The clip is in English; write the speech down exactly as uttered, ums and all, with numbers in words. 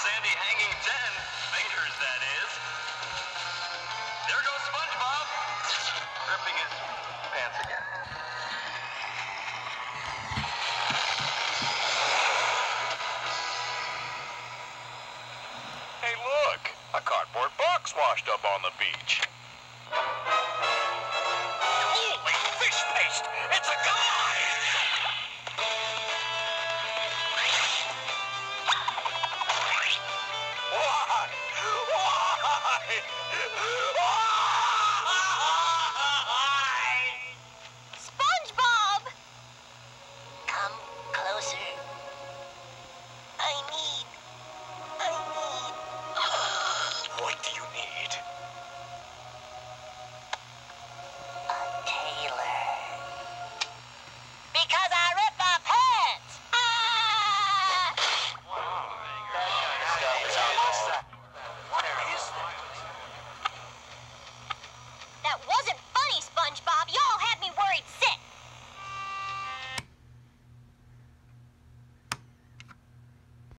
Sandy hanging ten. Fingers, that is. There goes SpongeBob. Ripping his pants again. Hey, look. A cardboard box washed up on the beach. Holy fish paste! It's a god!